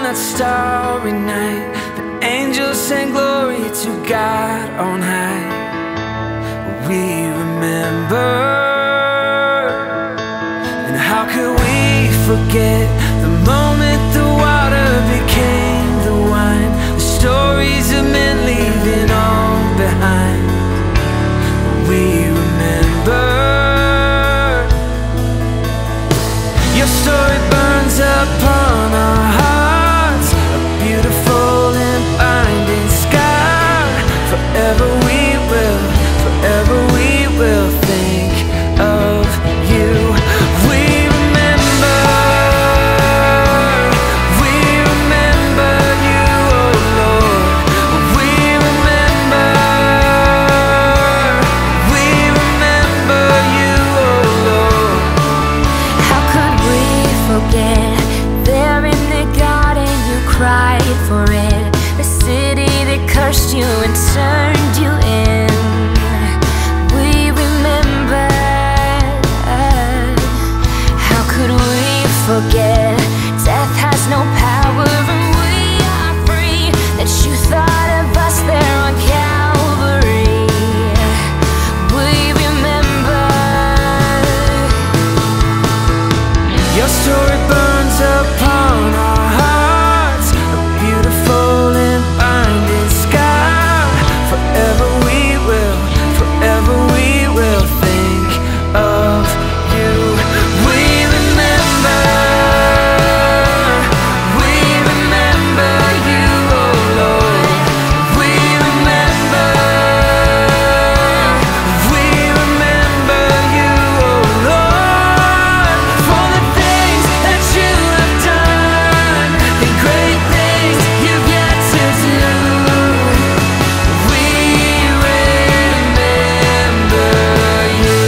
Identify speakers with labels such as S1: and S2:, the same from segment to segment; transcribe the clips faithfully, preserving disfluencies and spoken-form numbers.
S1: that starry night, the angels sang glory to God on high. We remember, and how could we forget the moment the water became the wine, the stories of men leaving all behind. We remember, your story burns upon our hearts, a beautiful and binding scar. Forever we will, forever we will think of you. We remember, we remember you, oh Lord. We remember, we remember you, oh Lord.
S2: How could we forget? There in the garden you cried for it, the city that cursed you and turned you in. We remember. How could we forget? Death has no power and we are free, that you thought of us there on Calvary. We remember.
S1: Your story burns upon our hearts, a beautiful and binding scar. Forever we will, forever we will think of you. We remember, we remember you, oh Lord. We remember, we remember you, oh Lord. For the things that you have done, the great things you've yet to do. We remember you.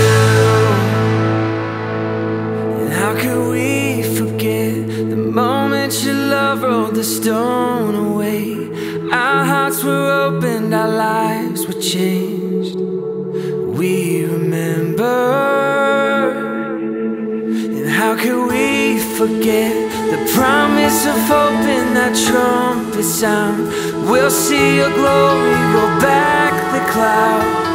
S1: And how could we forget the moment your love rolled the stone away? Our hearts were opened, our lives were changed. We remember. And how could we forget the promise of hope in that trumpet sound? We'll see your glory go back the cloud.